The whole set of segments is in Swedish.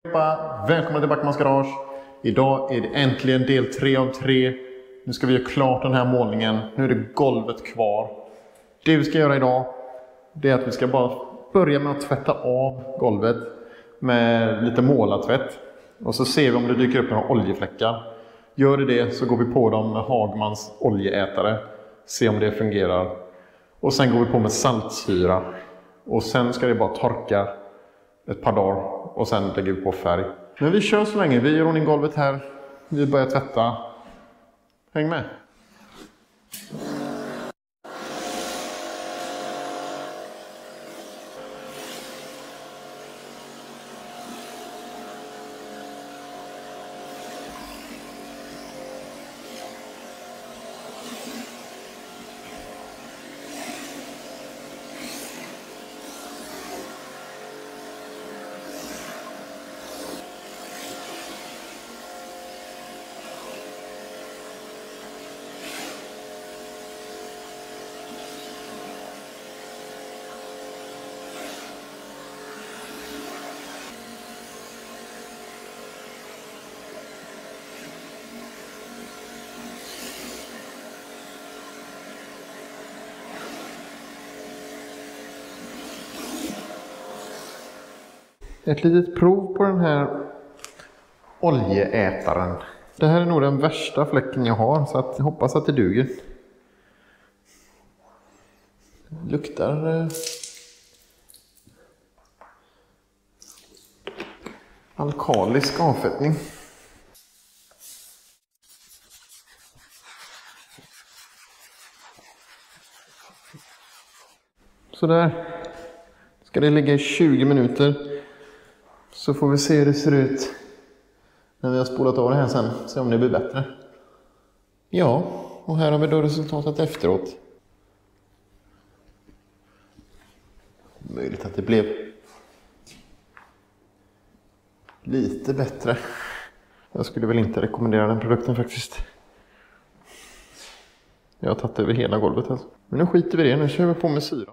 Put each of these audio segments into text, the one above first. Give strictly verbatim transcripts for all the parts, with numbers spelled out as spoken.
Välkommen till Backmans garage. Idag är det äntligen del tre av tre. Nu ska vi göra klart den här målningen. Nu är det golvet kvar. Det vi ska göra idag, det är att vi ska bara börja med att tvätta av golvet med lite målartvätt. Och så ser vi om det dyker upp några oljefläckar. Gör det det så går vi på dem med Hagmans oljeätare. Se om det fungerar. Och sen går vi på med saltsyra. Och sen ska det bara torka ett par dagar. Och sen lägger vi på färg. Men vi kör så länge. Vi gör ordning golvet här. Vi börjar tvätta. Häng med. Ett litet prov på den här oljeätaren. Det här är nog den värsta fläcken jag har, så att jag hoppas att det duger. Det luktar eh, alkalisk avfettning. Så där ska det ligga i tjugo minuter. Så får vi se hur det ser ut när vi har spolat av det här sen. Se om det blir bättre. Ja, och här har vi då resultatet efteråt. Möjligt att det blev lite bättre. Jag skulle väl inte rekommendera den produkten faktiskt. Jag har tagit över hela golvet alltså. Men nu skiter vi i det, nu kör vi på med syra.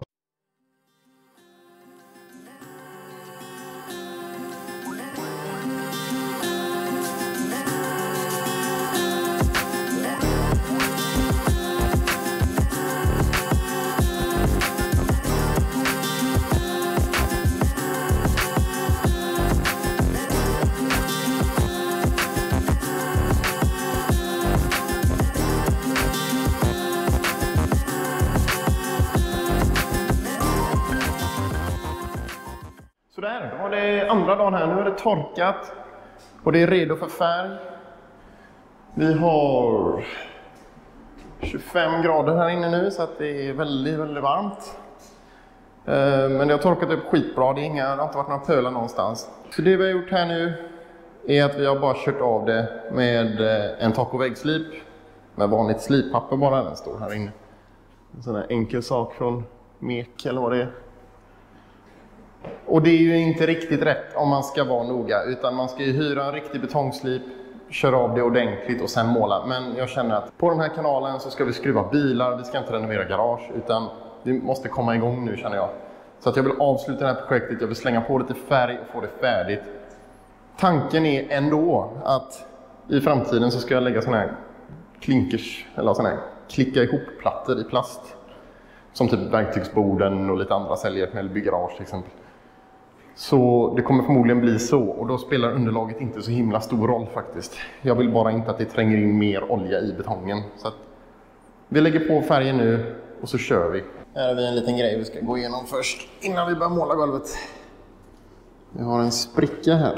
Sådär, då var det andra dagen här. Nu är det torkat och det är redo för färg. Vi har tjugofem grader här inne nu, så att det är väldigt, väldigt varmt. Men det har torkat upp skitbra, det, är inga, det har inte varit några pölar någonstans. Så det vi har gjort här nu är att vi har bara kört av det med en tak- och väggslip. Med vanligt slippapper bara, den står här inne. En sån här enkel sak från Mek eller vad det är. Och det är ju inte riktigt rätt om man ska vara noga, utan man ska ju hyra en riktig betongslip, köra av det ordentligt och sen måla. Men jag känner att på den här kanalen så ska vi skruva bilar, vi ska inte renovera garage, utan vi måste komma igång nu, känner jag. Så att jag vill avsluta det här projektet, jag vill slänga på lite färg och få det färdigt. Tanken är ändå att i framtiden så ska jag lägga såna här klinkers, eller såna här klicka ihop-plattor i plast. Som typ verktygsborden och lite andra säljer eller bygggarage till exempel. Så det kommer förmodligen bli så, och då spelar underlaget inte så himla stor roll faktiskt. Jag vill bara inte att det tränger in mer olja i betongen. Så att vi lägger på färgen nu och så kör vi. Här har vi en liten grej vi ska gå igenom först innan vi börjar måla golvet. Vi har en spricka här.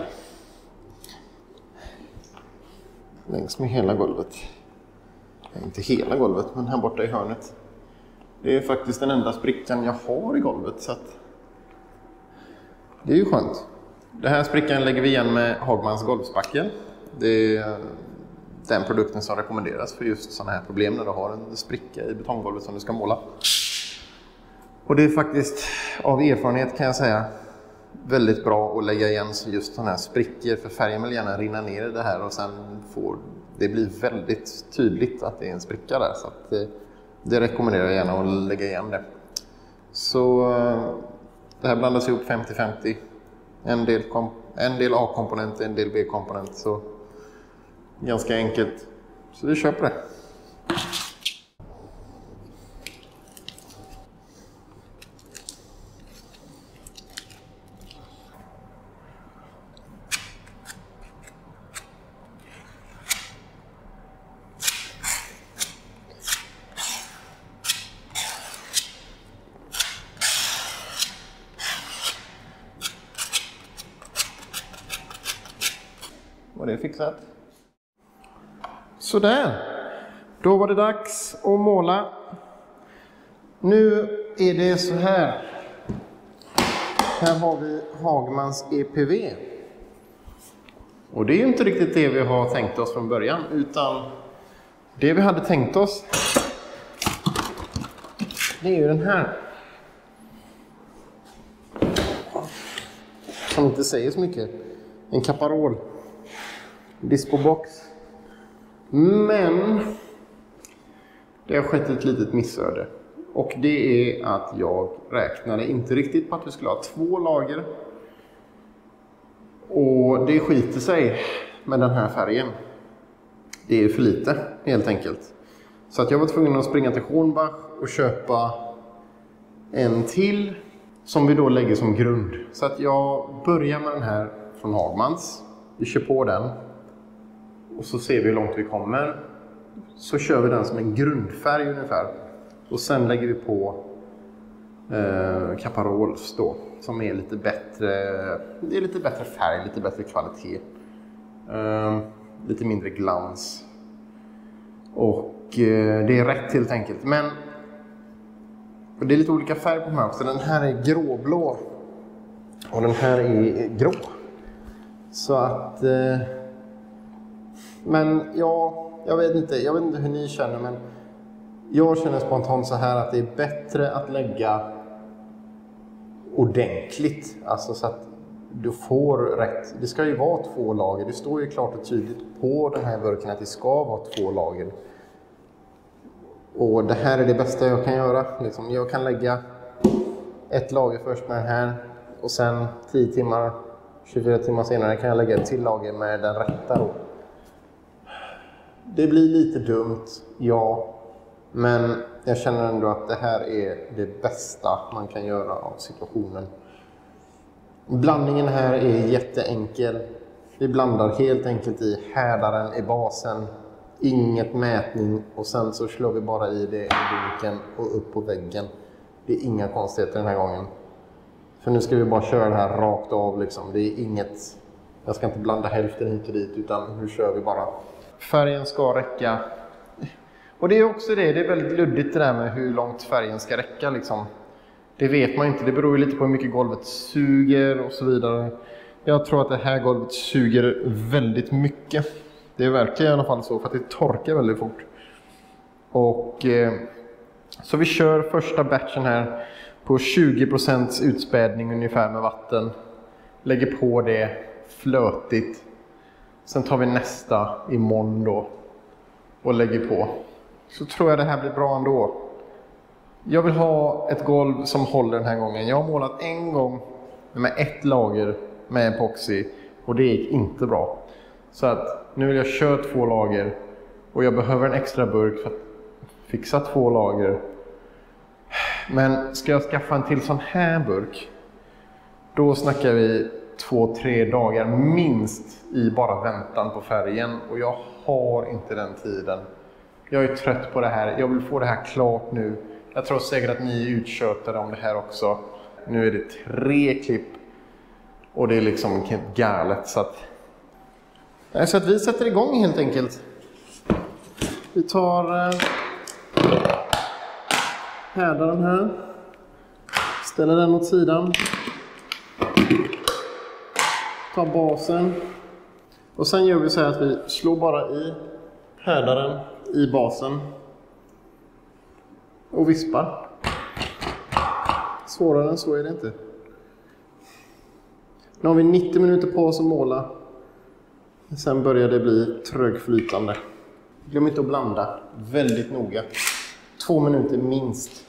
Längs med hela golvet. Inte hela golvet, men här borta i hörnet. Det är faktiskt den enda sprickan jag har i golvet, så att det är ju skönt. Den här sprickan lägger vi igen med Hagmans golvspackel. Det är den produkten som rekommenderas för just sådana här problem när du har en spricka i betonggolvet som du ska måla. Och det är faktiskt av erfarenhet, kan jag säga, väldigt bra att lägga igen just sådana här sprickor, för färgen vill gärna rinna ner i det här och sen får det bli väldigt tydligt att det är en spricka där, så att det, det rekommenderar jag gärna att lägga igen det. Så det här blandas ihop femtio femtio. En del, kom, En del A-komponent, en del B-komponent. Så ganska enkelt. Så vi köper det. Var det fixat? Sådär. Då var det dags att måla. Nu är det så här. Här har vi Hagmans E P V. Och det är ju inte riktigt det vi har tänkt oss från början. Utan det vi hade tänkt oss, det är ju den här. Som inte säger så mycket. En Caparol. Dispobox. Men det har skett ett litet missöde. Och det är att jag räknade inte riktigt på att vi skulle ha två lager. Och det skiter sig med den här färgen. Det är för lite helt enkelt. Så att jag var tvungen att springa till Hornbach och köpa en till som vi då lägger som grund. Så att jag börjar med den här från Hagmans. Vi kör på den. Och så ser vi hur långt vi kommer. Så kör vi den som en grundfärg ungefär. Och sen lägger vi på eh, Caparols då. Som är lite bättre. Det är lite bättre färg, lite bättre kvalitet. Eh, lite mindre glans. Och eh, det är rätt helt enkelt. Men det är lite olika färg på de här också. Den här är gråblå. Och den här är grå. Så att... Eh, Men ja, jag vet inte, jag vet inte hur ni känner, men jag känner spontant så här att det är bättre att lägga ordentligt. Alltså så att du får rätt. Det ska ju vara två lager. Det står ju klart och tydligt på den här burken att det ska vara två lager. Och det här är det bästa jag kan göra. Liksom, jag kan lägga ett lager först med den här och sen tio timmar, tjugofyra timmar senare kan jag lägga ett till lager med den rätta då. Det blir lite dumt, ja. Men jag känner ändå att det här är det bästa man kan göra av situationen. Blandningen här är jätteenkel. Vi blandar helt enkelt i härdaren i basen. Inget mätning. Och sen så slår vi bara i det i dunken och upp på väggen. Det är inga konstigheter den här gången. För nu ska vi bara köra det här rakt av liksom. Det är inget... Jag ska inte blanda hälften hit och dit, utan nu kör vi bara. Färgen ska räcka. Och det är också det, det är väldigt luddigt det där med hur långt färgen ska räcka liksom. Det vet man inte, det beror ju lite på hur mycket golvet suger och så vidare. Jag tror att det här golvet suger väldigt mycket. Det verkar i alla fall så, för att det torkar väldigt fort. Och eh, så vi kör första batchen här på tjugo procent utspädning ungefär med vatten. Lägger på det flötigt. Sen tar vi nästa imorgon då och lägger på. Så tror jag det här blir bra ändå. Jag vill ha ett golv som håller den här gången. Jag har målat en gång med ett lager med epoxy och det gick inte bra. Så att nu vill jag köra två lager och jag behöver en extra burk för att fixa två lager. Men ska jag skaffa en till sån här burk, då snackar vi två, tre dagar minst i bara väntan på färgen. Och jag har inte den tiden. Jag är trött på det här. Jag vill få det här klart nu. Jag tror säkert att ni är utkörtade om det här också. Nu är det tre klipp. Och det är liksom galet. Så att, så att vi sätter igång helt enkelt. Vi tar eh, härdaren här. Ställer den åt sidan. Tar basen. Och sen gör vi så här att vi slår bara i härdaren i basen. Och vispar. Svårare än så är det inte. Nu har vi nittio minuter på oss att måla. Sen börjar det bli trögflytande. Glöm inte att blanda väldigt noga. Två minuter minst.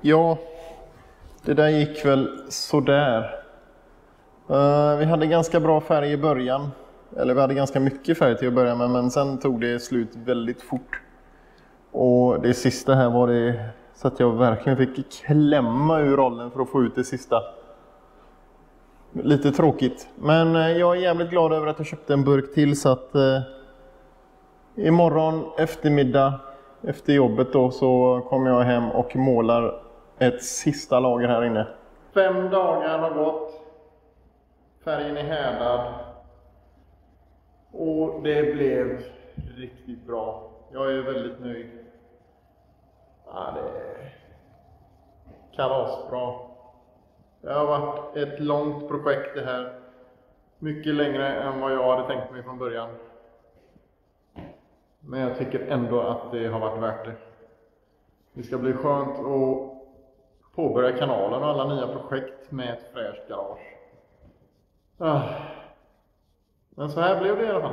Ja, det där gick väl sådär. Uh, vi hade ganska bra färg i början. Eller vi hade ganska mycket färg till att börja med, men sen tog det slut väldigt fort. Och det sista här var det så att jag verkligen fick klämma ur rollen för att få ut det sista. Lite tråkigt. Men uh, jag är jävligt glad över att jag köpte en burk till, så att uh, imorgon eftermiddag efter jobbet då så kommer jag hem och målar ett sista lager här inne. Fem dagar har gått. Färgen är härdad. Och det blev riktigt bra. Jag är väldigt nöjd. Ja, det är kalasbra. Det har varit ett långt projekt det här. Mycket längre än vad jag hade tänkt mig från början. Men jag tycker ändå att det har varit värt det. Det ska bli skönt att påbörja kanalen och alla nya projekt med ett fräscht garage. Ah. Men så här blev det i alla fall.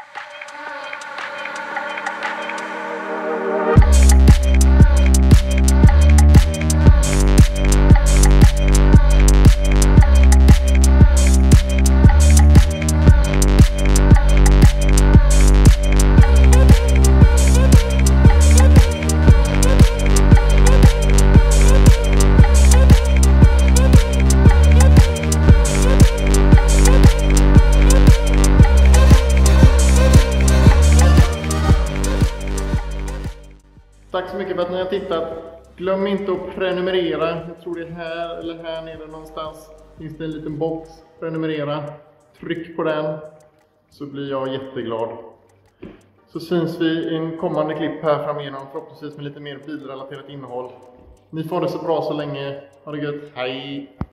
Tack så mycket för att ni har tittat. Glöm inte att prenumerera. Jag tror det är här eller här nere någonstans. Finns det en liten box. Prenumerera. Tryck på den. Så blir jag jätteglad. Så syns vi i en kommande klipp här framigenom. Förhoppningsvis med lite mer bilrelaterat innehåll. Ni får det så bra så länge. Ha det gött. Hej!